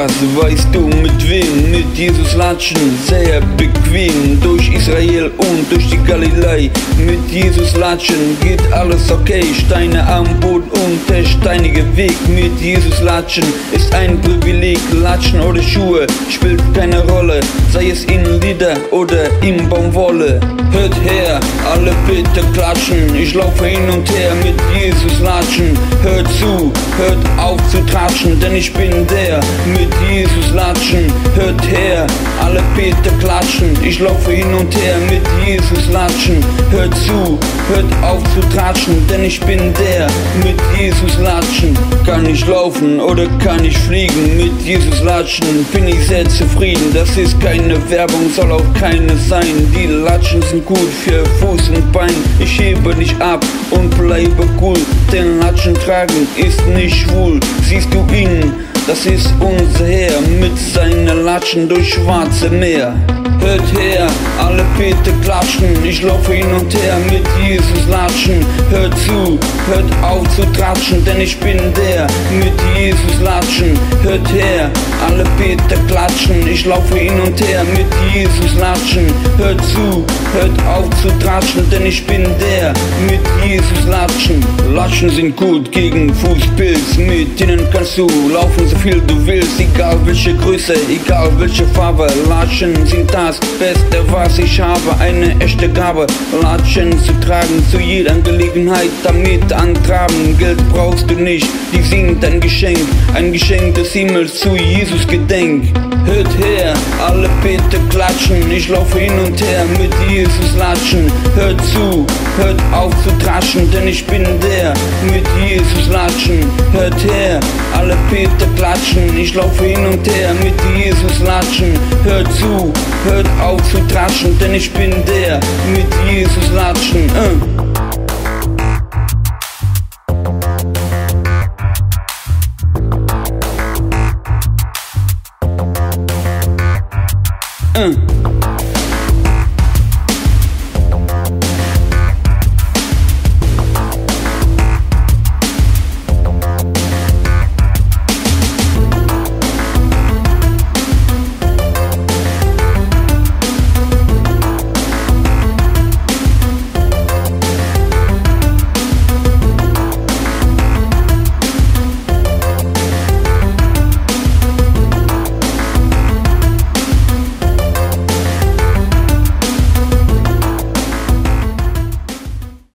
was weißt du mit wem? Mit Jesus latschen, sehr bequem, durch Israel und durch die Galiläa. Mit Jesus latschen geht alles okay, Steine am Boden und der steinige Weg. Mit Jesus latschen ist ein Privileg, Latschen oder Schuhe spielt keine Rolle, sei es in Lieder oder in Baumwolle. Hört her, alle bitte klatschen, ich laufe hin und her mit Jesus latschen. Hört zu, hört auf zu tratschen, denn ich bin der, mit Jesus latschen. Hört her, alle bitte klatschen, ich laufe hin und her mit Jesus latschen. Hört zu, hört auf zu tratschen, denn ich bin der, mit Jesus latschen. Kann ich laufen oder kann ich fliegen, mit Jesus latschen bin ich sehr zufrieden. Das ist keine Werbung, soll auch keine sein. Die Latschen sind gut für Fuß und Bein. Ich hebe nicht ab und bleibe cool, denn Latschen tragen ist nicht schwul. Siehst du ihn? Das ist unser Herr mit seinen Latschen durch schwarze Meer. Hört her, alle bitte klatschen, ich laufe hin und her mit Jesus latschen. Hört zu, hört auf zu tratschen, denn ich bin der, mit Jesus latschen. Hört her, alle bitte klatschen, ich laufe hin und her mit Jesus latschen. Hört zu, hört auf zu tratschen, denn ich bin der, mit Jesus latschen. Latschen sind gut gegen Fußpilz, mit denen kannst du laufen so viel du willst, egal welche Größe, egal welche Farbe. Latschen sind das Beste, was ich habe, eine echte Gabe. Latschen zu tragen zu jeder Gelegenheit, damit antraben. Geld brauchst du nicht, die sind ein Geschenk des Himmels zu Jesus Gedenk. Hört her, alle bitte klatschen, ich laufe hin und her mit Jesus latschen. Hört zu, hört auf zu tratschen, denn ich bin der, mit Jesus latschen. Hört her, alle bitte klatschen, ich laufe hin und her mit Jesus latschen. Hört zu, hört auf zu tratschen, denn ich bin der, mit Jesus latschen.